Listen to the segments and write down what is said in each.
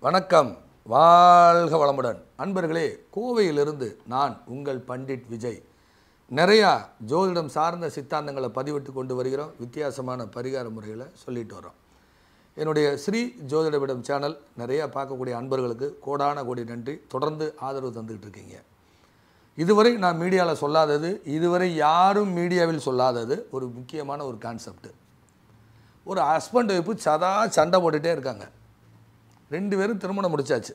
வணக்கம், வாழ்க வளமுடன். அன்பர்களே, கோவையிலிருந்து நான் உங்கள் பண்டிட் விஜய். நிறையா ஜோதிடம் சார்ந்த சித்தாந்தங்களை பதிவிட்டு கொண்டு வருகிறோம். வித்தியாசமான பரிகார முறைகளை சொல்லிட்டு வரோம். என்னுடைய ஸ்ரீ ஜோதிடவிடம் சேனல் நிறையா பார்க்கக்கூடிய அன்பர்களுக்கு கோடான கோடி நன்றி. தொடர்ந்து ஆதரவு தந்துக்கிட்டு இருக்கீங்க. இதுவரை நான் மீடியாவில் சொல்லாதது, இதுவரை யாரும் மீடியாவில் சொல்லாதது ஒரு முக்கியமான ஒரு கான்செப்ட். ஒரு ஹஸ்பண்ட் ஒய்ஃபு சண்டை போட்டுகிட்டே இருக்காங்க. ரெண்டு பேரும் திருமணம் முடிச்சாச்சு.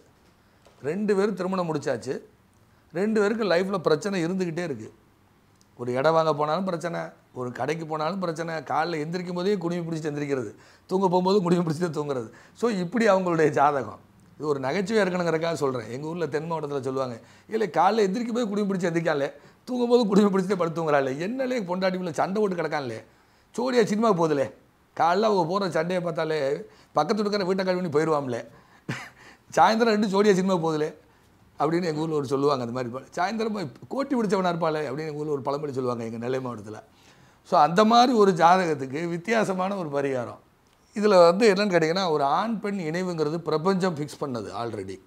ரெண்டு பேருக்கு லைஃப்பில் பிரச்சனை இருந்துக்கிட்டே இருக்குது. ஒரு இடம் வாங்க போனாலும் பிரச்சனை, ஒரு கடைக்கு போனாலும் பிரச்சனை, காலையில் எந்திரிக்கும் போதே குடிமை பிடிச்சிட்டு எந்திரிக்கிறது, தூங்க போகும்போது குடிமை பிடிச்சிட்டு தூங்குறது. ஸோ இப்படி அவங்களுடைய ஜாதகம். இது ஒரு நகைச்சுவையாக இருக்கணுங்கிறக்காக சொல்கிறேன். எங்கள் ஊரில் தென் மாவட்டத்தில் சொல்லுவாங்க, இல்லை காலையில் எந்திரிக்கும் போது குடிமை பிடிச்சி எந்திரிக்கான்லே, தூங்கும் போது குடிமை பிடிச்சிட்டே படுத்து தூங்குறாள், என்னலே பொண்டாட்டிக்குள்ள சண்டை போட்டு கிடக்கான்லே, சோடியாக சினிமாவுக்கு போகுதுலே, காலைல அவங்க போகிற சண்டையை பார்த்தாலே பக்கத்து இருக்கிற வீட்டை கழுவி போயிடுவாம்லே, சாயந்தரம் ரெண்டு ஜோடியாக சினிமா போகுதுலே அப்படின்னு எங்கள் ஊரில் ஒரு சொல்லுவாங்க. அந்த மாதிரி சாயந்தரம் கோட்டி பிடிச்சவனாக இருப்பாளே அப்படின்னு எங்கள் ஊரில் ஒரு பழமொழி சொல்லுவாங்க எங்கள் நெல்லை மாவட்டத்தில். ஸோ அந்த மாதிரி ஒரு ஜாதகத்துக்கு வித்தியாசமான ஒரு பரிகாரம். இதில் என்னென்னு கேட்டிங்கன்னா, ஒரு ஆண் பெண் இணைவுங்கிறது பிரபஞ்சம் ஃபிக்ஸ் பண்ணது. ஆல்ரெடி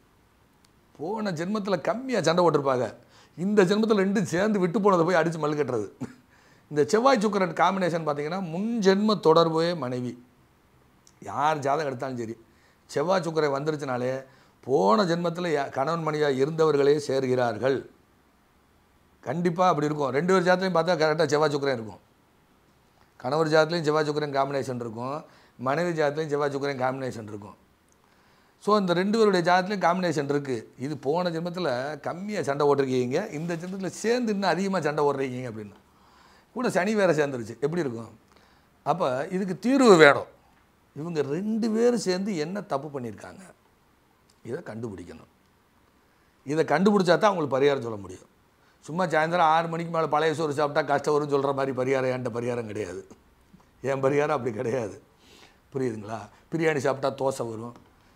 போன ஜென்மத்தில் கம்மியாக சண்டை போட்டிருப்பாங்க. இந்த ஜென்மத்தில் ரெண்டும் சேர்ந்து விட்டு போனதை போய் அடித்து மல்லு கட்டுறது. இந்த செவ்வாய் சுக்கிரன் காம்பினேஷன் பார்த்திங்கன்னா, முன் ஜென்ம தொடர்பே மனைவி. யார் ஜாதகம் எடுத்தாலும் சரி, செவ்வாய் சுக்கிரன் வந்துருச்சுனாலே போன ஜென்மத்தில் கணவன் மனைவியாக இருந்தவர்களே சேர்கிறார்கள். கண்டிப்பாக அப்படி இருக்கும். ரெண்டு பேர் ஜாதத்துலையும் பார்த்தா கரெக்டாக செவ்வாய் சுக்கிரன் இருக்கும். கணவர் ஜாதத்துலையும் செவ்வாய் சுக்கிரன் காம்பினேஷன் இருக்கும், மனைவி ஜாதத்துலையும் செவ்வாய் சுக்கிரன் காம்பினேஷன் இருக்கும். ஸோ இந்த ரெண்டு பேருடைய ஜாதத்துலையும் காம்பினேஷன் இருக்குது. இது போன ஜென்மத்தில் கம்மியாக சண்டை ஓட்டிருக்கீங்க, இந்த ஜென்மத்தில் சேர்ந்து இன்னும் அதிகமாக சண்டை ஓடுறீங்க அப்படின்னு. கூட சனி வேறு சேர்ந்துருச்சு. எப்படி இருக்கும்? அப்போ இதுக்கு தீர்வு வேணும். இவங்க ரெண்டு பேரும் சேர்ந்து என்ன தப்பு பண்ணியிருக்காங்க, இதை கண்டுபிடிக்கணும். இதை கண்டுபிடிச்சா தான் அவங்களுக்கு பரிகாரம் சொல்ல முடியும். சும்மா சாயந்தரம் 6 மணிக்கு மேலே பழைய சோறு சாப்பிட்டா கஷ்டம் வரும்னு சொல்கிற மாதிரி பரிகாரம் என்கிட்ட பரிகாரம் கிடையாது. என் பரிகாரம் அப்படி கிடையாது. புரியுதுங்களா? பிரியாணி சாப்பிட்டா தோசை வரும்,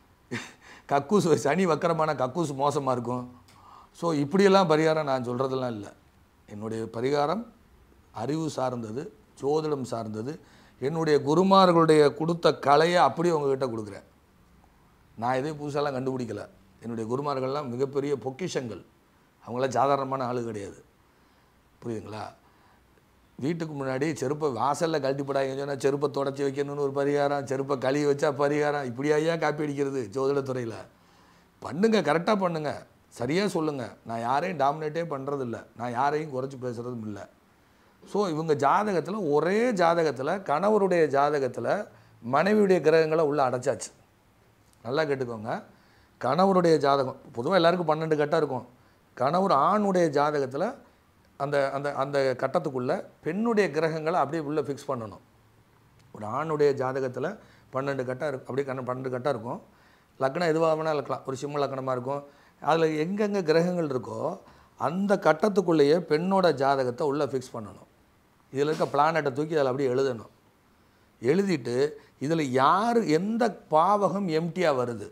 கக்கூசு சனி வக்கரமான கக்கூசு மோசமாக இருக்கும். ஸோ இப்படியெல்லாம் பரிகாரம் நான் சொல்கிறதெல்லாம் இல்லை. என்னுடைய பரிகாரம் அறிவு சார்ந்தது, ஜோதிடம் சார்ந்தது. என்னுடைய குருமார்களுடைய கொடுத்த கலையை அப்படியே உங்ககிட்ட கொடுக்குறேன். நான் எதையும் புதுசாலாம் கண்டுபிடிக்கலை. என்னுடைய குருமார்கள்லாம் மிகப்பெரிய பொக்கிஷங்கள். அவங்களாம் சாதாரணமான ஆளு கிடையாது. புரியுதுங்களா? வீட்டுக்கு முன்னாடி செருப்பை வாசலில் கழட்டிப்படாங்கன்னு சொன்னால் செருப்பை தொடச்சி வைக்கணும்னு ஒரு பரிகாரம், செருப்பை கழுவி வச்சா பரிகாரம். இப்படி ஐயா காப்பி அடிக்கிறது ஜோதிடத்துறையில். பண்ணுங்கள், கரெக்டாக பண்ணுங்கள், சரியாக சொல்லுங்கள். நான் யாரையும் டாமினேட்டே பண்ணுறதில்ல, நான் யாரையும் குறைச்சி பேசுகிறதும் இல்லை. ஸோ இவங்க ஜாதகத்தில், ஒரே ஜாதகத்தில், கணவருடைய ஜாதகத்தில் மனைவியுடைய கிரகங்களை உள்ளே அடைச்சாச்சு. நல்லா கேட்டுக்கோங்க. கணவருடைய ஜாதகம் பொதுவாக எல்லாருக்கும் 12 கட்டம் இருக்கும். கணவர் ஆணுடைய ஜாதகத்தில் அந்த அந்த அந்த கட்டத்துக்குள்ளே பெண்ணுடைய கிரகங்களை அப்படியே உள்ளே ஃபிக்ஸ் பண்ணணும். ஒரு ஆணுடைய ஜாதகத்தில் 12 கட்டம் இருக்கும். அப்படியே 12 கட்டம் இருக்கும். லக்னம் எதுவாக வேணால் இருக்கலாம். ஒரு சிம்ம லக்னமாக இருக்கும். அதில் எங்கெங்கே கிரகங்கள் இருக்கோ அந்த கட்டத்துக்குள்ளேயே பெண்ணோட ஜாதகத்தை உள்ளே ஃபிக்ஸ் பண்ணணும். இதில் இருக்க பிளானட்டை தூக்கி அதில் அப்படியே எழுதணும். எழுதிட்டு இதில் யார் எந்த பாவகம் எம்டியாக வருது,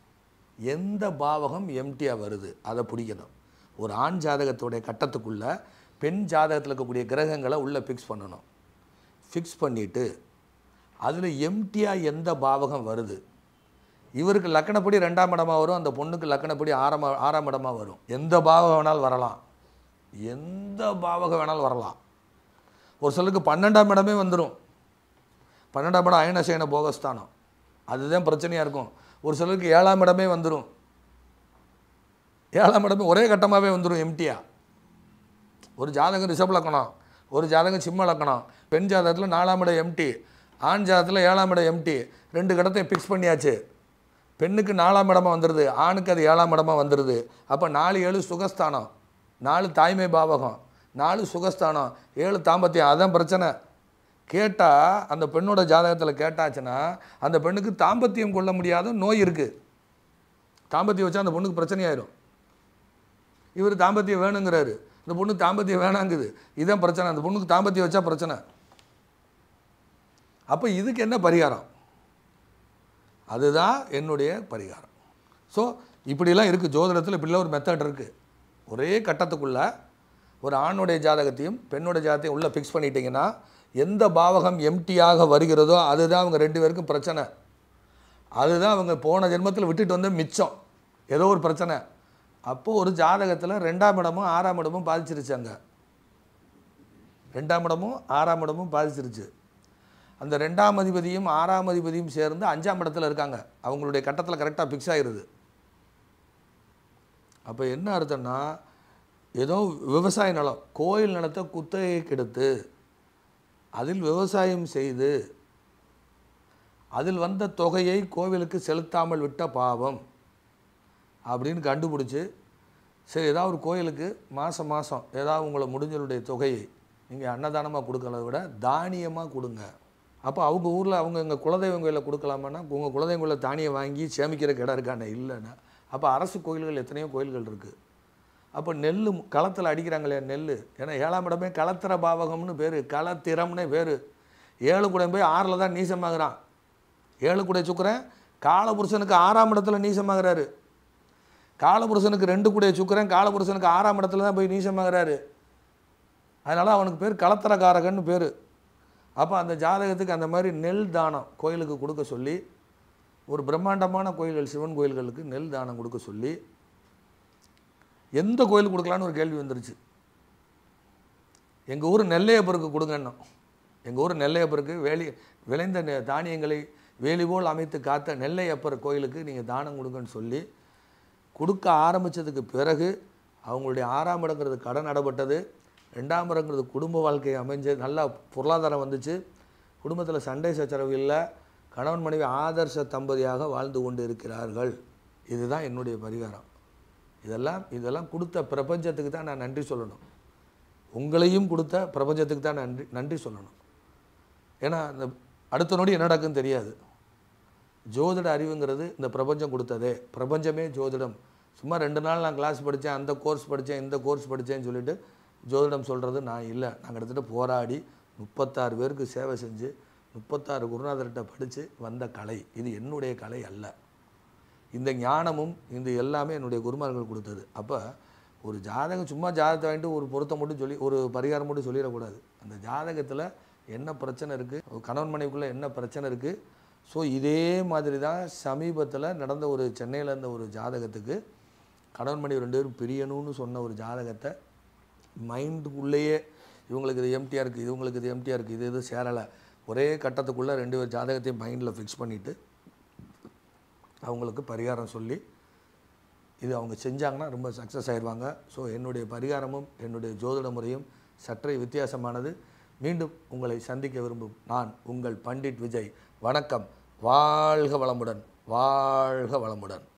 எந்த பாவகம் எம்டியாக வருது அதை பிடிக்கணும். ஒரு ஆண் ஜாதகத்துடைய கட்டத்துக்குள்ளே பெண் ஜாதகத்தில் இருக்கக்கூடிய கிரகங்களை உள்ளே ஃபிக்ஸ் பண்ணணும். ஃபிக்ஸ் பண்ணிவிட்டு அதில் எம்டியாக எந்த பாவகம் வருது, இவருக்கு லக்கணப்படி 2ஆம் இடமாக வரும், அந்த பொண்ணுக்கு லக்கணப்படி 6ஆம் இடமாக வரும். எந்த பாவகம் வேணாலும் வரலாம், எந்த பாவகம் வேணாலும் வரலாம். ஒரு சிலருக்கு 12ஆம் இடமே வந்துடும். 12ஆம் இடம் அயனசேன போகஸ்தானம், அதுதான் பிரச்சனையாக இருக்கும். ஒரு சிலருக்கு 7ஆம் இடமே வந்துடும். 7ஆம் இடமே ஒரே கட்டமாகவே வந்துடும் எம்டியாக. ஒரு ஜாதகம் ரிஷப லக்கணம், ஒரு ஜாதகம் சிம்ம லக்கணம். பெண் ஜாதகத்தில் 4ஆம் இடம் எம்டி, ஆண் ஜாதகத்தில் 7ஆம் இடம் எம்டி. 2 கடத்தையும் ஃபிக்ஸ் பண்ணியாச்சு. பெண்ணுக்கு 4ஆம் இடமா வந்துடுது, ஆணுக்கு அது 7ஆம் இடமா வந்துடுது. அப்போ 4 7 சுகஸ்தானம், 4 தாய்மை பாவகம், 4 சுகஸ்தானம், 7 தாம்பத்தியம். அதுதான் பிரச்சனை. கேட்டால் அந்த பெண்ணோட ஜாதகத்தில் கேட்டாச்சுன்னா அந்த பெண்ணுக்கு தாம்பத்தியம் கொள்ள முடியாத நோய் இருக்குது. தாம்பத்தியம் வச்சா அந்த பொண்ணுக்கு பிரச்சனையாயிரும். இவர் தாம்பத்தியம் வேணுங்கிறாரு, இந்த பொண்ணுக்கு தாம்பத்தியம் வேணாங்குது. இதுதான் பிரச்சனை. அந்த பொண்ணுக்கு தாம்பத்தியம் வச்சா பிரச்சனை. அப்போ இதுக்கு என்ன பரிகாரம்? அதுதான் என்னுடைய பரிகாரம். ஸோ இப்படிலாம் இருக்குது ஜோதிடத்தில். இப்படிலாம் ஒரு மெத்தட் இருக்குது. ஒரே கட்டத்துக்குள்ளே ஒரு ஆணுடைய ஜாதகத்தையும் பெண்ணுடைய ஜாதகத்தையும் உள்ளே ஃபிக்ஸ் பண்ணிட்டீங்கன்னா எந்த பாவகம் எம்டியாக வருகிறதோ அதுதான் அவங்க 2 பேருக்கும் பிரச்சனை. அதுதான் அவங்க போன ஜென்மத்தில் விட்டுட்டு வந்த மிச்சம். ஏதோ ஒரு பிரச்சனை. அப்போது ஒரு ஜாதகத்தில் 2ஆம் இடமும் 6ஆம் இடமும் பாதிச்சிருச்சாங்க. 2ஆம் இடமும் 6ஆம் இடமும் பாதிச்சிருச்சு. அந்த 2ஆம் அதிபதியும் 6ஆம் அதிபதியும் சேர்ந்து 5ஆம் இடத்துல இருக்காங்க. அவங்களுடைய கட்டத்தில் கரெக்டாக ஃபிக்ஸ் ஆகிருது. அப்போ என்ன அர்த்தம்னா, ஏதோ விவசாய நிலம், கோயில் நிலத்தை குத்தகைக்கு எடுத்து அதில் விவசாயம் செய்து அதில் வந்த தொகையை கோவிலுக்கு செலுத்தாமல் விட்ட பாவம் அப்படின்னு கண்டுபிடிச்சி, சரி ஏதாவது ஒரு கோயிலுக்கு மாதம் மாதம் ஏதாவது உங்களை முடிஞ்சவருடைய தொகையை நீங்கள் அன்னதானமாக கொடுக்கறத விட தானியமாக கொடுங்க. அப்போ அவங்க ஊரில் அவங்க எங்கள் குலதெய்வம் கோயிலில் கொடுக்கலாமான்னா, உங்கள் குலதெய்வம் கோயிலில் தானியம் வாங்கி சேமிக்கிறக்கு இடம் இருக்கானே இல்லைன்னா. அப்போ அரசு கோயில்கள் எத்தனையோ கோயில்கள் இருக்குது. அப்போ நெல் களத்தில் அடிக்கிறாங்க இல்லையா நெல். ஏன்னா 7ஆம் இடமே களத்திர பாவகம்னு பேர், களத்திரம்னே பேர். 7 கூட போய் 6ல் தான் நீசமாகறான். 7 கூட சுக்கிரன் காலபுருஷனுக்கு 6ஆம் இடத்துல நீசமாகறாரு. காலபுருஷனுக்கு 2 கூட சுக்கிரன் காலபுருஷனுக்கு 6ஆம் இடத்துல தான் போய் நீசமாகறாரு. அதனால் அவனுக்கு பேர் களத்திரகாரகன்னு பேர். அப்போ அந்த ஜாதகத்துக்கு அந்த மாதிரி நெல் தானம் கோயிலுக்கு கொடுக்க சொல்லி, ஒரு பிரம்மாண்டமான கோயில்கள் சிவன் கோயில்களுக்கு நெல் தானம் கொடுக்க சொல்லி, எந்த கோயிலுக்கு கொடுக்கலான்னு ஒரு கேள்வி வந்துருச்சு. எங்கள் ஊர் நெல்லையப்பருக்கு கொடுங்கன்னு. எங்கள் ஊர் நெல்லையப்பருக்கு விளைந்த தானியங்களை வேலிபோல் அமைத்து காத்த நெல்லையப்பர் கோயிலுக்கு நீங்கள் தானம் கொடுங்கன்னு சொல்லி கொடுக்க ஆரம்பித்ததுக்கு பிறகு அவங்களுடைய 6ஆம் இடங்கிறது கடன் அடப்பட்டது, 2ஆம் இடங்கிறது குடும்ப வாழ்க்கை அமைஞ்சு நல்லா பொருளாதாரம் வந்துச்சு. குடும்பத்தில் சண்டை சச்சரவு இல்லை, கணவன் மனைவி ஆதர்ச தம்பதியாக வாழ்ந்து கொண்டு இருக்கிறார்கள். இதுதான் என்னுடைய பரிகாரம். இதெல்லாம் கொடுத்த பிரபஞ்சத்துக்கு தான் நான் நன்றி சொல்லணும். உங்களையும் கொடுத்த பிரபஞ்சத்துக்கு தான் நன்றி சொல்லணும். ஏன்னா இந்த அடுத்த நொடி என்ன நடக்குன்னு தெரியாது. ஜோதிட அறிவுங்கிறது இந்த பிரபஞ்சம் கொடுத்ததே. பிரபஞ்சமே ஜோதிடம். சும்மா 2 நாள் நான் கிளாஸ் படித்தேன், அந்த கோர்ஸ் படித்தேன், இந்த கோர்ஸ் படித்தேன்னு சொல்லிட்டு ஜோதிடம் சொல்கிறது நான் இல்லை. நாங்கள் கிட்டத்தட்ட போராடி 36 பேருக்கு சேவை செஞ்சு 36 குருநாதர்கிட்ட படித்து வந்த கலை. இது என்னுடைய கலை அல்ல. இந்த ஞானமும் இந்த எல்லாமே என்னுடைய குருமார்கள் கொடுத்தது. அப்போ ஒரு ஜாதகம் சும்மா ஜாதகத்தை வாங்கிட்டு ஒரு பொருத்தம் மட்டும் சொல்லி ஒரு பரிகாரம் மட்டும் சொல்லிடக்கூடாது. அந்த ஜாதகத்தில் என்ன பிரச்சனை இருக்குது, கணவன் மனைவிக்குள்ளே என்ன பிரச்சனை இருக்குது. ஸோ இதே மாதிரி தான் சமீபத்தில் நடந்த ஒரு சென்னையில் இருந்த ஒரு ஜாதகத்துக்கு கணவன் மனைவி 2 பேரும் பிரியணும்னு சொன்ன ஒரு ஜாதகத்தை மைண்டுக்குள்ளேயே இவங்களுக்கு இது எம்டியாக இருக்குது, இவங்களுக்கு இது எம்டியாக இருக்குது, இது சேரலை, ஒரே கட்டத்துக்குள்ளே 2 பேர் ஜாதகத்தையும் மைண்டில் ஃபிக்ஸ் பண்ணிவிட்டு அவங்களுக்கு பரிகாரம் சொல்லி இது அவங்க செஞ்சாங்கன்னா ரொம்ப சக்ஸஸ் ஆயிடுவாங்க. ஸோ என்னுடைய பரிகாரமும் என்னுடைய ஜோதிட முறையும் சற்றே வித்தியாசமானது. மீண்டும் உங்களை சந்திக்க விரும்பும் நான் உங்கள் பண்டிட் விஜய். வணக்கம். வாழ்க வளமுடன், வாழ்க வளமுடன்.